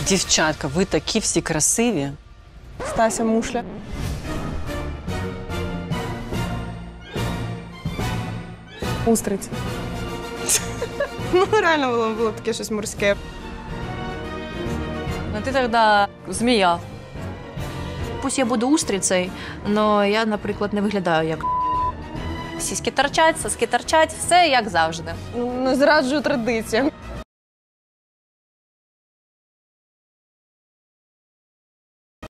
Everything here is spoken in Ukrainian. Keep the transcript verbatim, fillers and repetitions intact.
Дівчатка, ви такі всі красиві. Стася Мушля. Устриць. Ну, реально було, було таке щось морське. Ну ти тоді змія. Пусть я буду устрицею, але я, наприклад, не виглядаю як. Сіськи торчать, соски торчать, все як завжди. Не зраджую традиціям.